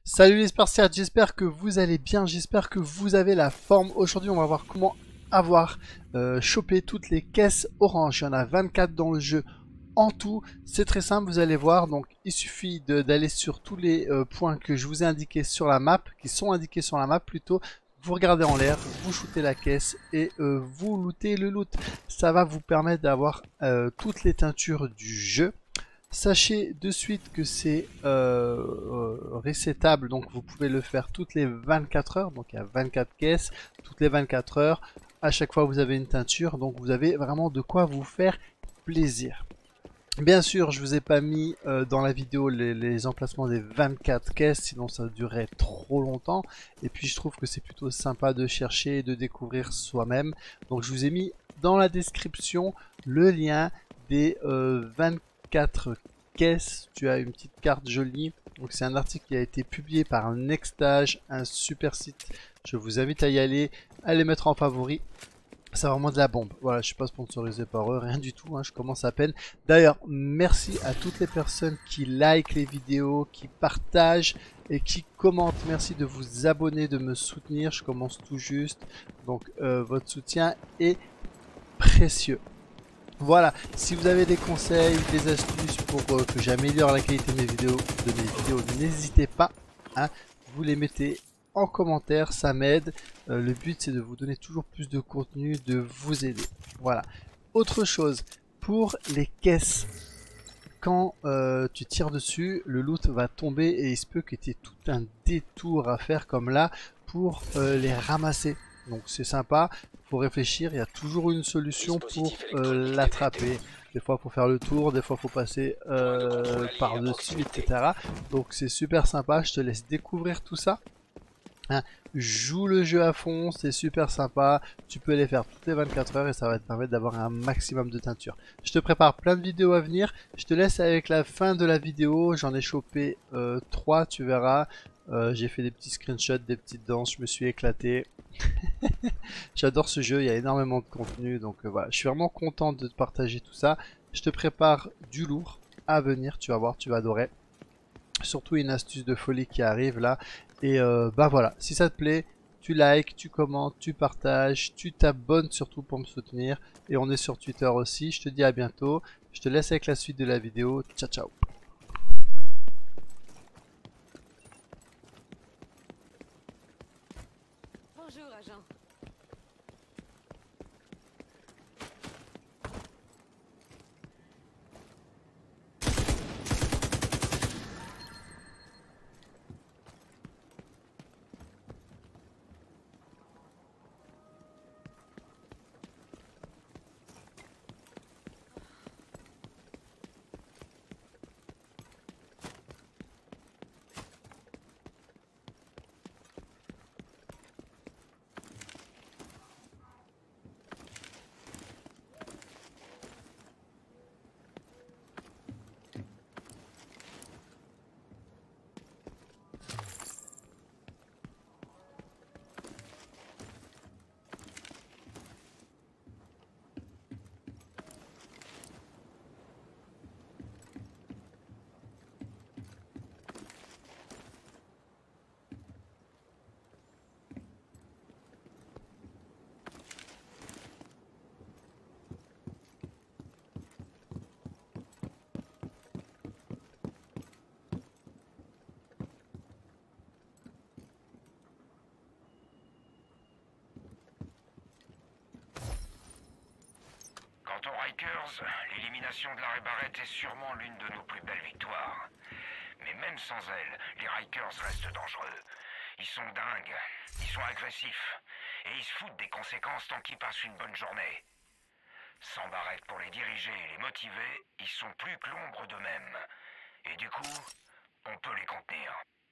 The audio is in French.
Salut les Spartiates, j'espère que vous allez bien, j'espère que vous avez la forme. Aujourd'hui on va voir comment avoir chopé toutes les caisses orange. Il y en a 24 dans le jeu en tout. C'est très simple, vous allez voir. Donc il suffit d'aller sur tous les points que je vous ai indiqués sur la map, qui sont indiqués sur la map plutôt. Vous regardez en l'air, vous shootez la caisse et vous lootez le loot. Ça va vous permettre d'avoir toutes les teintures du jeu. Sachez de suite que c'est resettable, donc vous pouvez le faire toutes les 24 heures, donc il y a 24 caisses, toutes les 24 heures, à chaque fois vous avez une teinture, donc vous avez vraiment de quoi vous faire plaisir. Bien sûr, je vous ai pas mis dans la vidéo les emplacements des 24 caisses, sinon ça durerait trop longtemps, et puis je trouve que c'est plutôt sympa de chercher et de découvrir soi-même, donc je vous ai mis dans la description le lien des 24 caisses. Tu as une petite carte jolie. Donc c'est un article qui a été publié par Nextage, un super site. Je vous invite à y aller, à les mettre en favori. C'est vraiment de la bombe. Voilà, je suis pas sponsorisé par eux, rien du tout, hein, je commence à peine. D'ailleurs, merci à toutes les personnes qui likent les vidéos, qui partagent et qui commentent. Merci de vous abonner, de me soutenir. Je commence tout juste. Donc votre soutien est précieux. Voilà, si vous avez des conseils, des astuces pour que j'améliore la qualité de mes vidéos, n'hésitez pas, hein, vous les mettez en commentaire, ça m'aide. Le but c'est de vous donner toujours plus de contenu, de vous aider. Voilà. Autre chose, pour les caisses, quand tu tires dessus, le loot va tomber et il se peut que tu aies tout un détour à faire comme là pour les ramasser. Donc c'est sympa, faut réfléchir, il y a toujours une solution pour l'attraper. Des fois faut faire le tour, des fois faut passer par-dessus, etc. Donc c'est super sympa, je te laisse découvrir tout ça. Hein, joue le jeu à fond, c'est super sympa, tu peux les faire toutes les 24 heures et ça va te permettre d'avoir un maximum de teinture. Je te prépare plein de vidéos à venir, je te laisse avec la fin de la vidéo, j'en ai chopé 3, tu verras. J'ai fait des petits screenshots, des petites danses, je me suis éclaté. J'adore ce jeu, il y a énormément de contenu, donc voilà, je suis vraiment content de te partager tout ça. Je te prépare du lourd à venir, tu vas voir, tu vas adorer. Surtout une astuce de folie qui arrive là. Et bah voilà, si ça te plaît, tu likes, tu commentes, tu partages, tu t'abonnes surtout pour me soutenir. Et on est sur Twitter aussi. Je te dis à bientôt. Je te laisse avec la suite de la vidéo. Ciao ciao. Bonjour, agent. Quant aux Rikers, l'élimination de l'arrêt Barrett est sûrement l'une de nos plus belles victoires. Mais même sans elle, les Rikers restent dangereux. Ils sont dingues, ils sont agressifs, et ils se foutent des conséquences tant qu'ils passent une bonne journée. Sans Barrett pour les diriger et les motiver, ils sont plus que l'ombre d'eux-mêmes. Et du coup, on peut les contenir.